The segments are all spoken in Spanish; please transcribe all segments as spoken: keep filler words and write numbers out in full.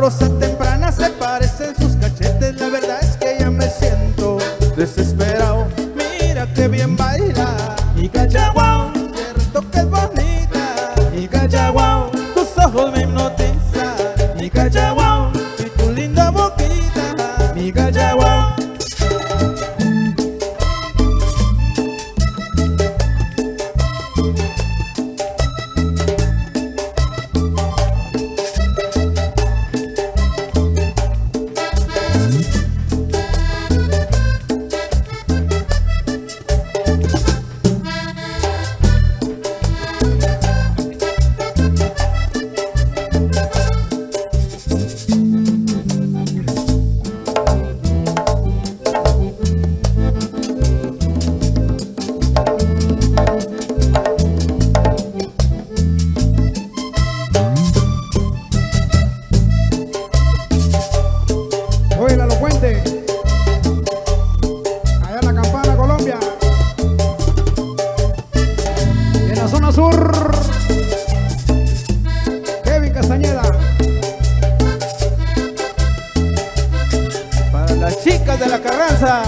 rosa temprana se parecen sus cachetes. La verdad es que ya me siento desesperado. Mira que bien baila mi cachaguao, cierto que es bonita mi cachaguao. Tus ojos me hipnotizan mi cachaguao, y tu linda boquita mi cachaguao. Allá en la Campana, Colombia, y en la zona sur, Kevin Castañeda. Para las chicas de la Carranza,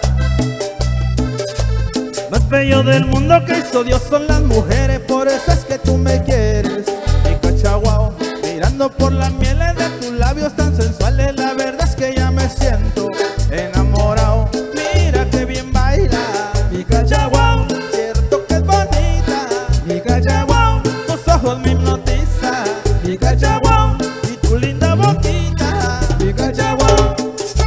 más bello del mundo que hizo Dios son las mujeres, por eso es que tú me quieres, mi cachaguao. Mirando por las mieles de tus labios tan sensuales, la verdad es que ya me siento enamorado. Mira que bien baila mi cachaguao, cierto que es bonita mi cachaguao. Tus ojos me hipnotizan mi cachaguao, y tu linda boquita mi cachaguao.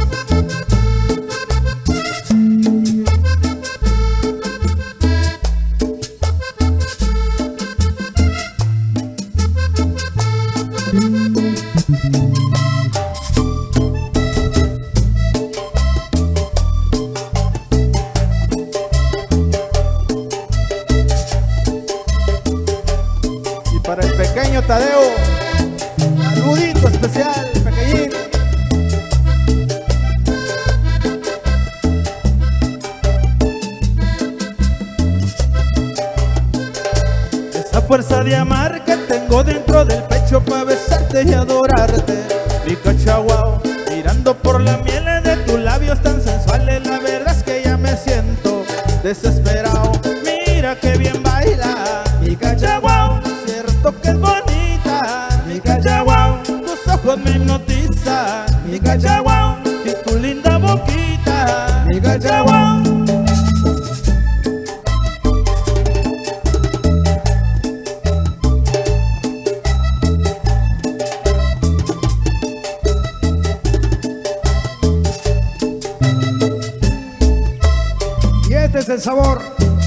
Para el pequeño Tadeo, saludito especial, pequeñín. Esa fuerza de amar que tengo dentro del pecho para besarte y adorarte, mi cachaguao. Mirando por la miel de tus labios tan sensuales, la verdad es que ya me siento desesperado. Mira que bien baila mi cachaguao, cierto que es bonita mi cachaguao. Tus ojos me hipnotizan mi cachaguao, y tu linda boquita mi cachaguao. Y este es el sabor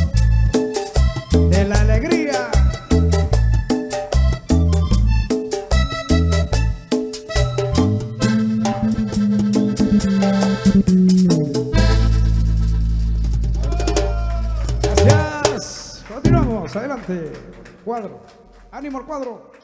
de la alegría. Gracias. Continuamos. Adelante. Cuadro. Ánimo al cuadro.